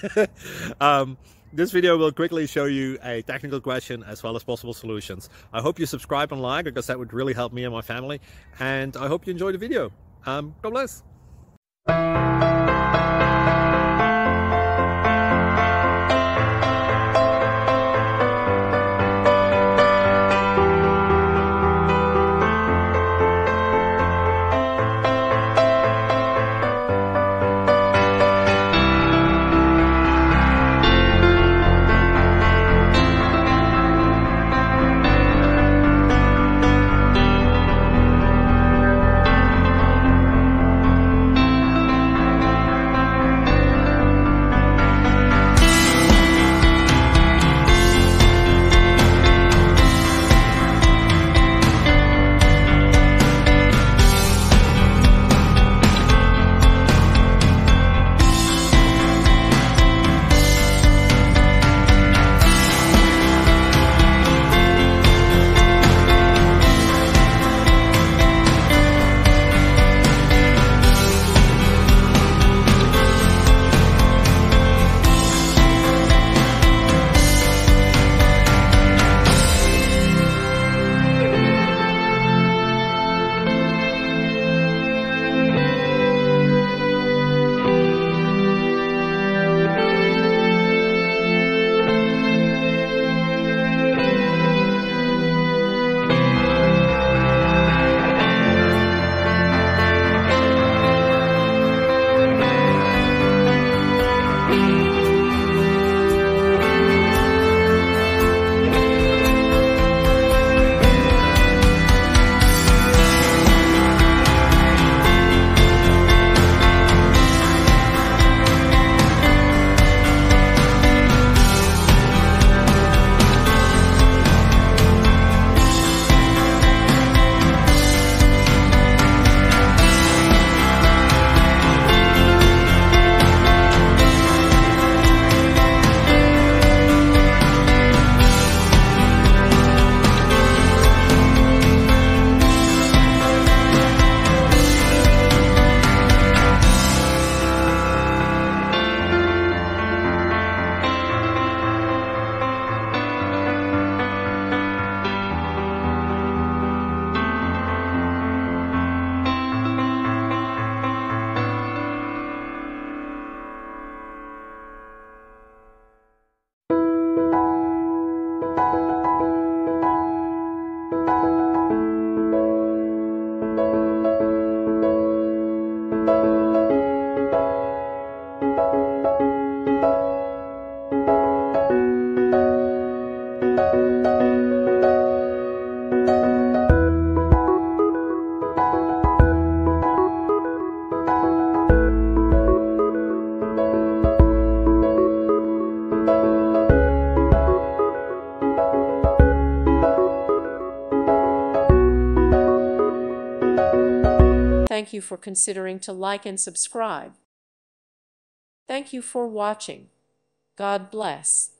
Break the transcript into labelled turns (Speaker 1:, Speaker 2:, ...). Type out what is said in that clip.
Speaker 1: This video will quickly show you a technical question as well as possible solutions. I hope you subscribe and like, because that would really help me and my family. And I hope you enjoy the video. God bless.
Speaker 2: Thank you for considering to like and subscribe. Thank you for watching. God bless.